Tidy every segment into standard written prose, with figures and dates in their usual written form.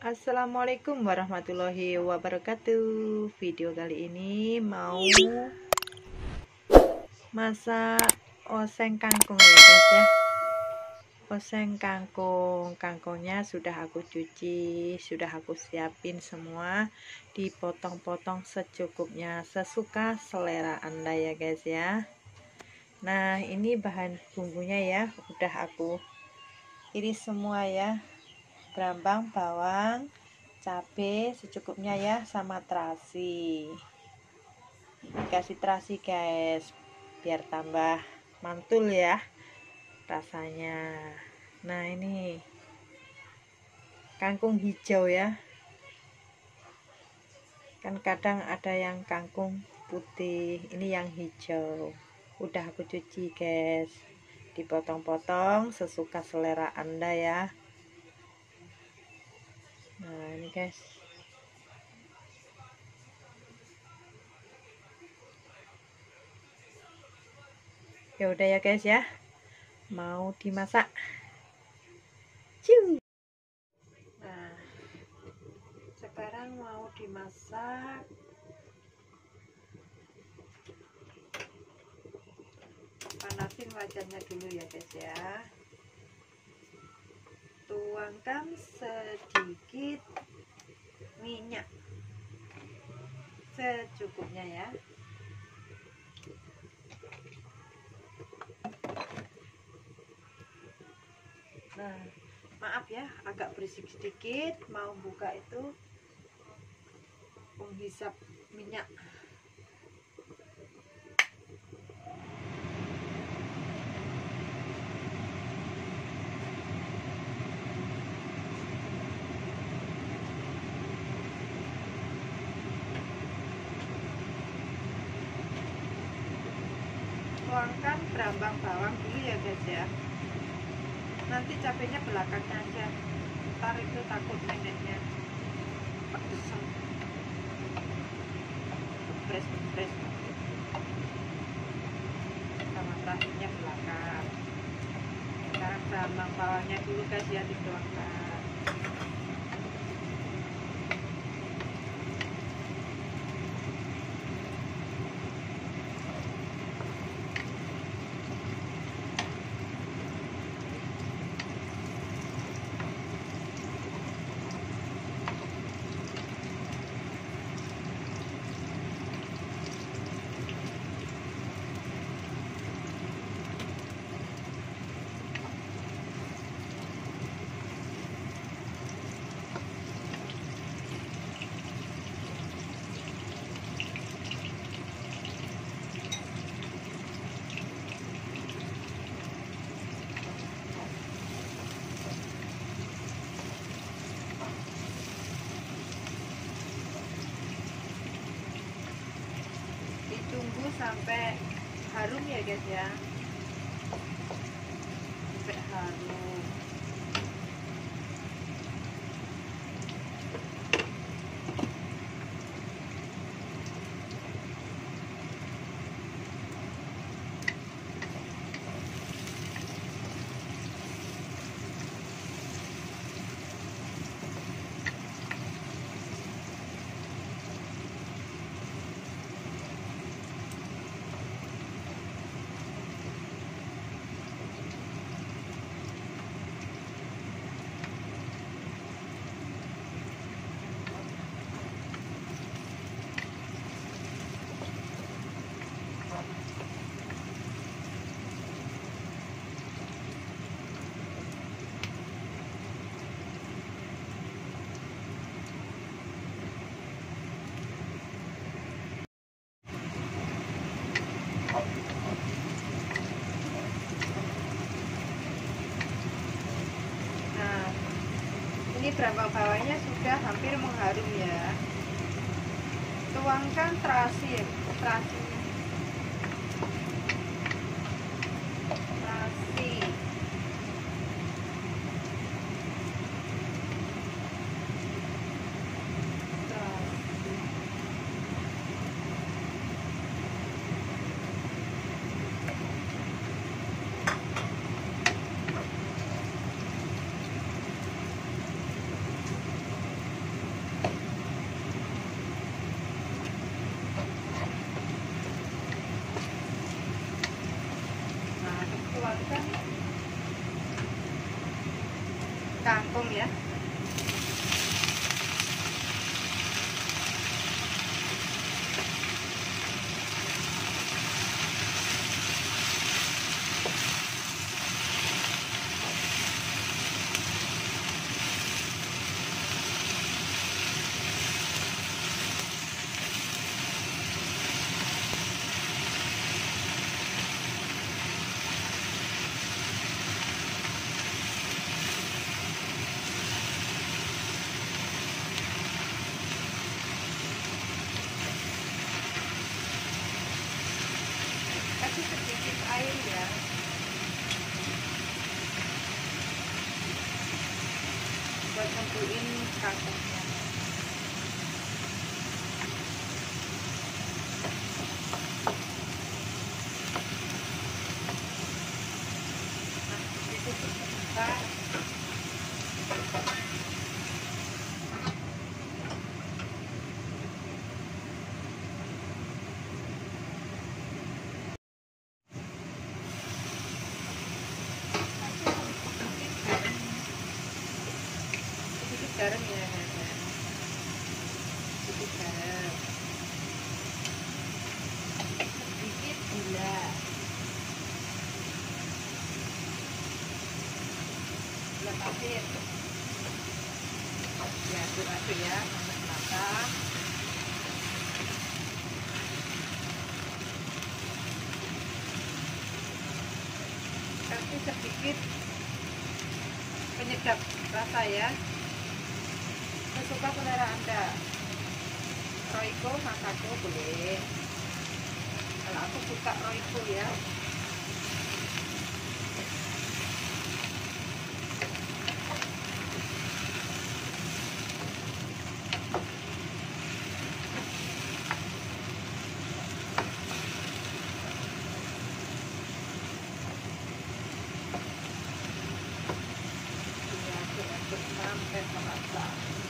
Assalamualaikum warahmatullahi wabarakatuh. Video kali ini mau masak oseng kangkung ya guys ya. Oseng kangkung, kangkungnya sudah aku cuci, sudah aku siapin semua, dipotong-potong secukupnya, sesuka selera Anda ya guys ya. Nah, ini bahan bumbunya ya, udah aku iris semua ya. Brambang, bawang, cabai secukupnya ya, sama terasi. Dikasih terasi guys, biar tambah mantul ya rasanya. Nah, ini kangkung hijau ya, kan kadang ada yang kangkung putih, ini yang hijau. Udah aku cuci guys, dipotong-potong sesuka selera Anda ya. Nah, ini guys, ya udah ya guys ya, mau dimasak. Cium. Nah, sekarang mau dimasak. Panasin wajannya dulu ya guys ya. Tuangkan sedikit minyak secukupnya ya. Nah, maaf ya, agak berisik sedikit, mau buka itu penghisap minyak. Tuangkan berambang bawang dulu ya guys ya. Nanti cabenya belakangnya aja, ntar itu takut neneknya pedesan. Bres sama terasinya belakang. Sekarang berambang bawangnya dulu guys ya, dituangkan. Tunggu sampai harum ya guys ya, sampai harum. Ini berambang bawangnya sudah hampir mengharum ya. Tuangkan terasi. tuangkan kangkung ya. Kasih sedikit air ya, buat nempuin kangkungnya. Nah, ditutup sebentar. Sedikit garam ya, sedikit garam, sedikit gula, gula pasir. Ya, aduk-aduk ya sampai rata. Kasih sedikit penyedap rasa ya, sesuka selera Anda. Royco, Masako boleh. Kalau aku suka Royco ya. Aduk-aduk sampai merata.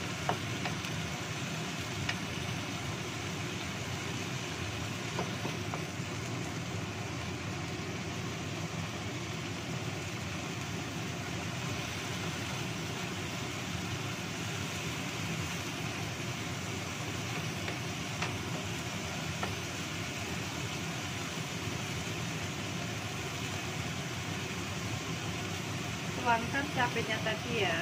Tuangkan cabenya tadi ya.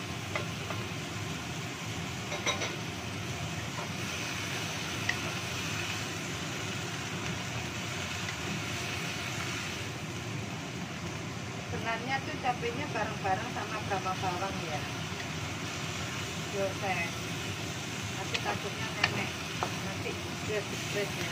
Sebenarnya tuh cabenya bareng-bareng sama Brahma bawang ya. Goreng. Tapi takutnya nenek nanti stres ya.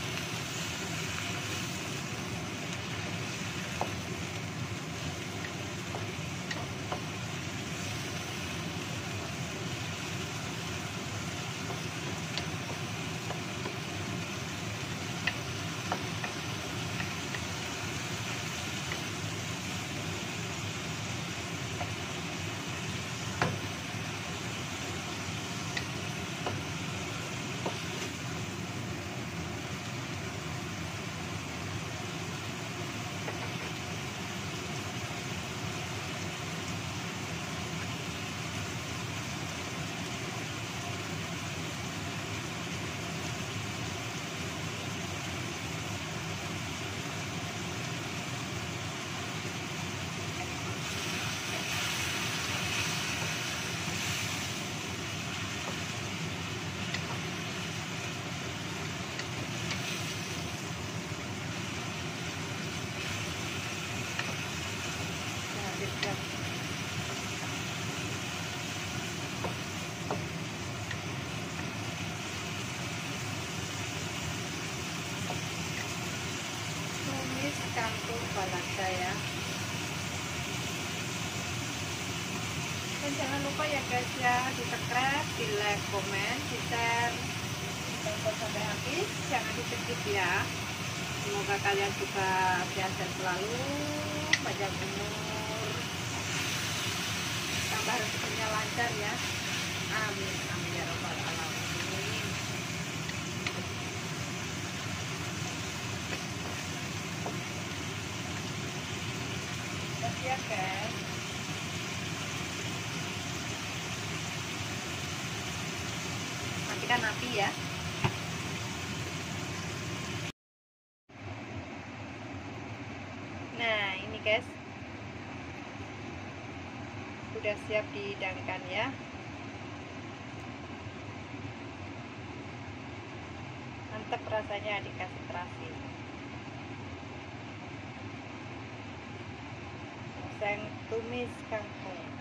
Tumis kangkung balada ya. Dan jangan lupa ya guys ya, di subscribe, di like, komen, di share, tonton sampai habis, jangan di skip ya. Semoga kalian juga sehat selalu, panjang umur, tambah rezekinya lancar ya. Amin, amin ya robbal alamin. ya guys. Matikan api ya. Nah ini guys, udah siap dihidangkan ya. Mantap rasanya dikasih terasi. Oseng tumis kangkung.